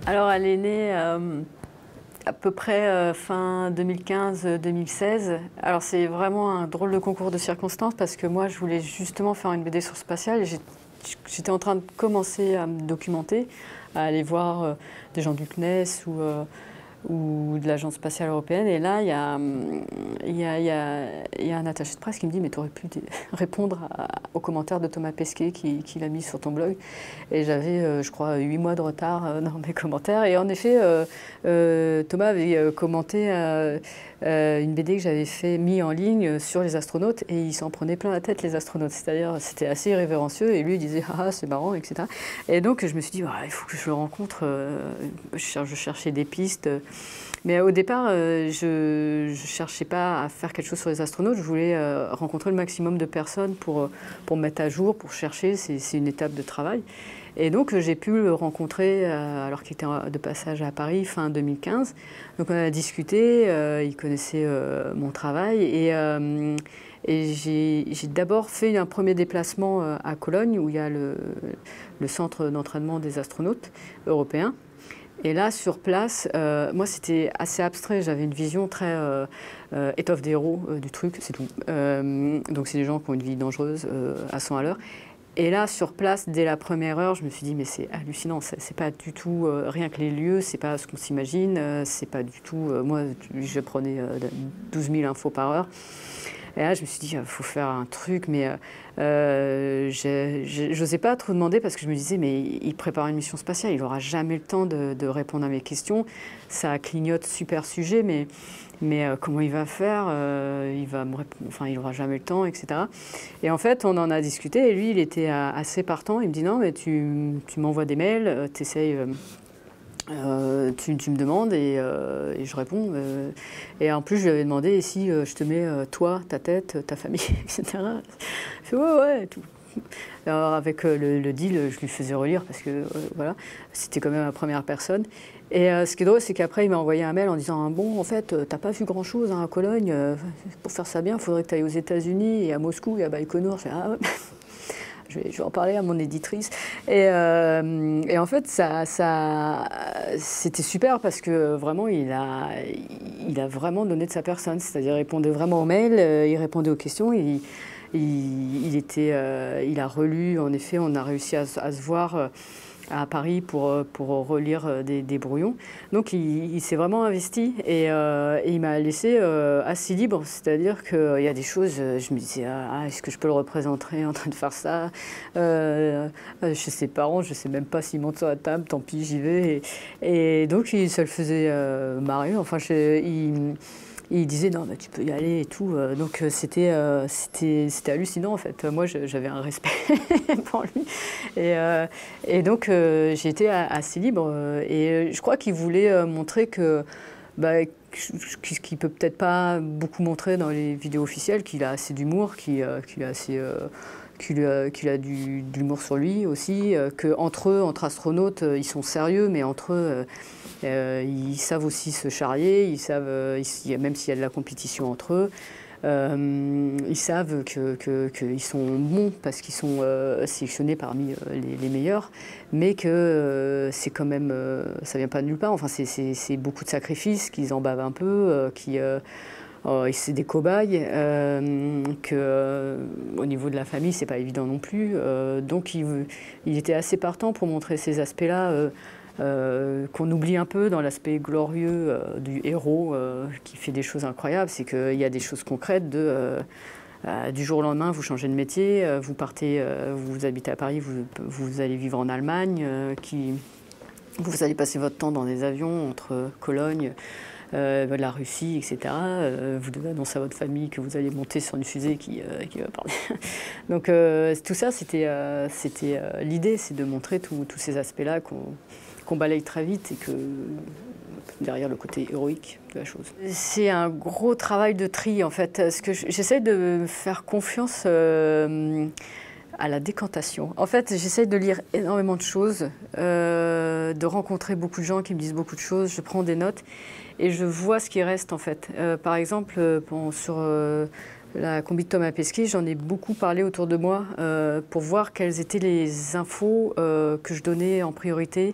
Alors, elle est née à peu près fin 2015-2016. Alors, c'est vraiment un drôle de concours de circonstances parce que moi, je voulais justement faire une BD sur le spatial et j'étais en train de commencer à me documenter, à aller voir des gens du CNES ou de l'Agence spatiale européenne. Et là, il y a un attaché de presse qui me dit « Mais tu aurais pu répondre aux commentaires de Thomas Pesquet qui l'a mis sur ton blog ». Et j'avais, je crois, 8 mois de retard dans mes commentaires. Et en effet, Thomas avait commenté une BD que j'avais mis en ligne sur les astronautes. Et il s'en prenait plein la tête, les astronautes. C'est-à-dire, c'était assez irrévérencieux. Et lui, il disait « Ah, c'est marrant, etc. » Et donc, je me suis dit « Il faut que je le rencontre. » Je cherchais des pistes. Mais au départ, je ne cherchais pas à faire quelque chose sur les astronautes. Je voulais rencontrer le maximum de personnes pour me mettre à jour, pour chercher. C'est une étape de travail. Et donc, j'ai pu le rencontrer alors qu'il était de passage à Paris fin 2015. Donc, on a discuté. Il connaissait mon travail. Et j'ai d'abord fait un premier déplacement à Cologne, où il y a le centre d'entraînement des astronautes européens. Et là, sur place, moi, c'était assez abstrait. J'avais une vision très étoffe des héros du truc, c'est tout. Donc, c'est des gens qui ont une vie dangereuse à 100 à l'heure. Et là, sur place, dès la première heure, je me suis dit, mais c'est hallucinant. C'est pas du tout, rien que les lieux, c'est pas ce qu'on s'imagine. C'est pas du tout. Moi, je prenais 12 000 infos par heure. Et là, je me suis dit, il faut faire un truc, mais je n'osais pas trop demander parce que je me disais, mais il prépare une mission spatiale, il n'aura jamais le temps de répondre à mes questions. Ça clignote super sujet, mais comment il va faire il n'aura jamais le temps, etc. Et en fait, on en a discuté et lui, il était assez partant. Il me dit, non, mais tu m'envoies des mails, tu essayes... tu me demandes et je réponds. Et en plus, je lui avais demandé et si je te mets toi, ta tête, ta famille, etc. Je fais ouais, tout. Alors avec le deal, je lui faisais relire parce que voilà, c'était quand même la première personne. Et ce qui est drôle, c'est qu'après, il m'a envoyé un mail en disant bon, en fait, t'as pas vu grand-chose à Cologne. Pour faire ça bien, il faudrait que tu ailles aux États-Unis et à Moscou et à Baïkonour. Je fais ah ouais. Je vais en parler à mon éditrice. Et en fait, c'était super parce que vraiment, il a vraiment donné de sa personne. C'est-à-dire, il répondait vraiment aux mails, il répondait aux questions. Il a relu, en effet, on a réussi à se voir à Paris pour relire des brouillons. Donc il s'est vraiment investi et il m'a laissé assez libre. C'est-à-dire qu'il y a des choses, je me disais, est-ce que je peux le représenter en train de faire ça chez ses parents, je ne sais même pas s'il monte sur la table, tant pis, j'y vais. Et donc ça le faisait marrer. Enfin, il disait non, mais tu peux y aller et tout. Donc c'était hallucinant en fait. Moi, j'avais un respect pour lui. Et donc j'ai été assez libre. Et je crois qu'il voulait montrer que qu'il peut peut-être pas beaucoup montrer dans les vidéos officielles, qu'il a assez d'humour, qu'il a de l'humour sur lui aussi, qu'entre eux, entre astronautes, ils sont sérieux, mais entre eux, ils savent aussi se charrier, ils savent, même s'il y a de la compétition entre eux, ils savent qu'ils sont bons parce qu'ils sont sélectionnés parmi les meilleurs, mais que c'est quand même, ça vient pas de nulle part. Enfin, c'est beaucoup de sacrifices, qu'ils en bavent un peu, c'est des cobayes, au niveau de la famille, c'est pas évident non plus. Donc il était assez partant pour montrer ces aspects-là qu'on oublie un peu dans l'aspect glorieux du héros qui fait des choses incroyables. C'est qu'il y a des choses concrètes du jour au lendemain, vous changez de métier, vous partez, vous habitez à Paris, vous allez vivre en Allemagne, vous allez passer votre temps dans des avions entre Cologne, la Russie, etc. Vous devez annoncer à votre famille que vous allez monter sur une fusée qui va parler. Donc tout ça, c'était l'idée, c'est de montrer tous ces aspects-là qu'on balaye très vite et que derrière le côté héroïque de la chose. C'est un gros travail de tri en fait, parce que j'essaie de faire confiance à la décantation. En fait, j'essaie de lire énormément de choses, de rencontrer beaucoup de gens qui me disent beaucoup de choses, je prends des notes et je vois ce qui reste en fait. Par exemple, la combi de Thomas Pesquet, j'en ai beaucoup parlé autour de moi pour voir quelles étaient les infos que je donnais en priorité.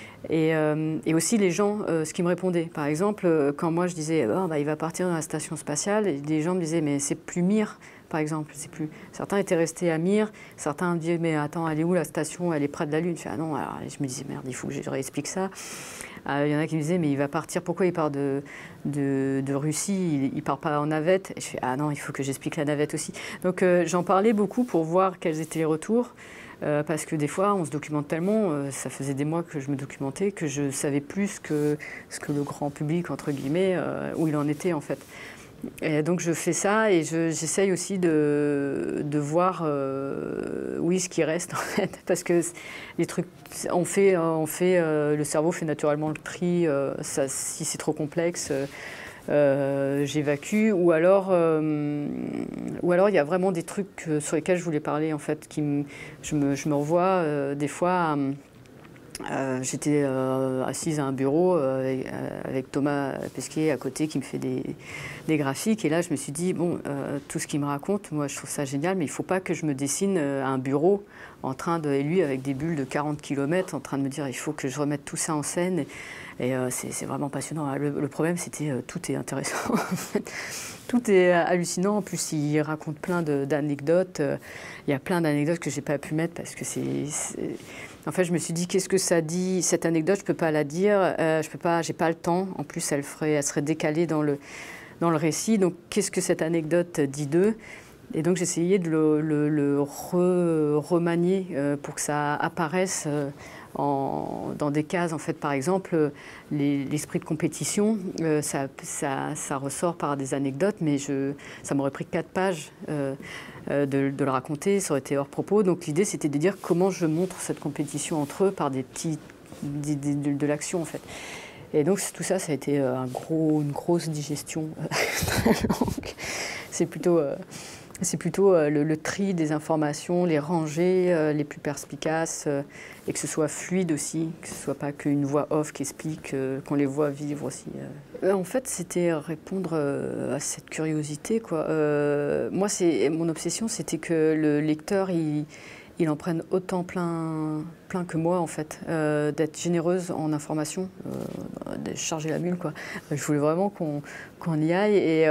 Et aussi les gens, ce qui me répondaient. Par exemple, quand moi je disais oh, bah, il va partir dans la station spatiale, et des gens me disaient mais c'est plus Mir, par exemple. C'est plus... Certains étaient restés à Mir, certains me disaient mais attends, elle est où la station? Elle est près de la Lune. Je fais, ah non, alors je me disais merde, il faut que je réexplique ça. Il y en a qui me disaient mais il va partir, pourquoi il part de Russie, il part pas en navette? Et je fais ah non, il faut que j'explique la navette aussi. Donc j'en parlais beaucoup pour voir quels étaient les retours. Parce que des fois, on se documente tellement, ça faisait des mois que je me documentais, que je savais plus que ce que le grand public, entre guillemets, où il en était en fait. Et donc je fais ça et j'essaye aussi de voir oui, ce qui reste en fait. Parce que les trucs, le cerveau fait naturellement le tri, si c'est trop complexe. J'évacue, ou alors il y a vraiment des trucs sur lesquels je voulais parler en fait, je me revois des fois, j'étais assise à un bureau avec Thomas Pesquet à côté qui me fait des graphiques, et là je me suis dit bon, tout ce qu'il me raconte, moi je trouve ça génial, mais il ne faut pas que je me dessine un bureau en train de, et lui avec des bulles de 40 km en train de me dire il faut que je remette tout ça en scène. Et c'est vraiment passionnant. Le problème, c'était tout est intéressant. Tout est hallucinant. En plus, il raconte plein d'anecdotes. Il y a plein d'anecdotes que je n'ai pas pu mettre parce que En fait, je me suis dit, qu'est-ce que ça dit? Cette anecdote, je ne peux pas la dire. J'ai pas le temps. En plus, elle serait décalée dans le récit. Donc, qu'est-ce que cette anecdote dit d'eux? Et donc, j'essayais de le remanier pour que ça apparaisse dans des cases. En fait, par exemple, l'esprit de compétition, ça ressort par des anecdotes, mais ça m'aurait pris 4 pages de le raconter, ça aurait été hors propos. Donc l'idée, c'était de dire comment je montre cette compétition entre eux par de l'action, en fait. Et donc tout ça, ça a été une grosse digestion très longue. C'est plutôt le tri des informations, les ranger les plus perspicaces, et que ce soit fluide aussi, que ce ne soit pas qu'une voix off qui explique, qu'on les voit vivre aussi. En fait, c'était répondre à cette curiosité, quoi. Moi, mon obsession, c'était que le lecteur, il en prenne autant plein que moi, en fait, d'être généreuse en information, de charger la mule, quoi. Je voulais vraiment qu'on y aille, et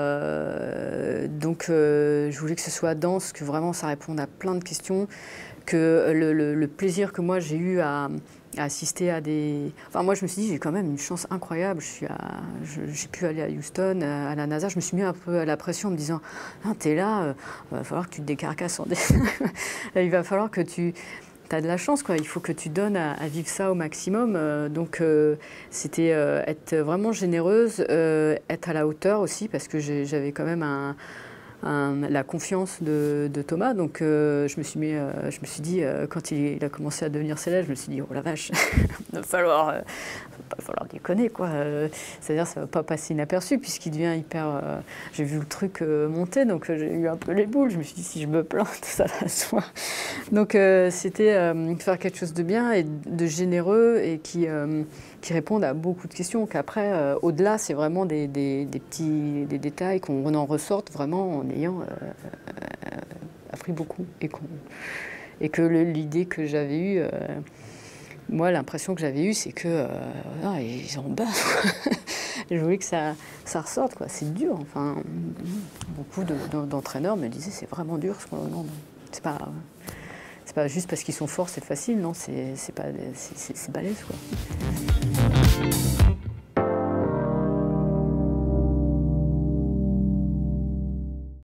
donc je voulais que ce soit dense, que vraiment ça réponde à plein de questions, que le plaisir que moi j'ai eu à assister à des... Enfin, moi, je me suis dit, j'ai quand même une chance incroyable. J'ai pu aller à Houston, à la NASA. Je me suis mis un peu à la pression en me disant, ah, t'es là, il va falloir que tu te décarcasses en il va falloir que tu as de la chance, quoi. Il faut que tu donnes à vivre ça au maximum. Donc, c'était être vraiment généreuse, être à la hauteur aussi, parce que j'avais quand même la confiance de Thomas. Donc je me suis dit, quand il a commencé à devenir célèbre, je me suis dit, oh la vache, il va falloir déconner, quoi. C'est-à-dire, ça ne va pas passer inaperçu, puisqu'il devient hyper... j'ai vu le truc monter, donc j'ai eu un peu les boules. Je me suis dit, si je me plante, ça va se voir. Donc c'était faire quelque chose de bien et de généreux, et qui répondent à beaucoup de questions. Qu'après, au-delà, c'est vraiment des petits détails qu'on en ressorte vraiment en ayant appris beaucoup. Et que l'idée que j'avais eue, moi, l'impression que j'avais eue, c'est que ils en bas. Je voulais que ça ressorte, quoi. C'est dur. Enfin, beaucoup d'entraîneurs me disaient, c'est vraiment dur. Non, c'est pas juste parce qu'ils sont forts, c'est facile, non, c'est balèze, quoi.